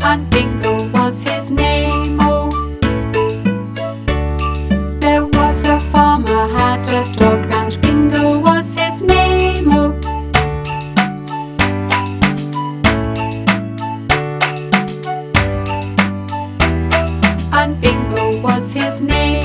and Bingo was his name, oh. There was a farmer had a dog, and Bingo was his name, oh. And Bingo was his name.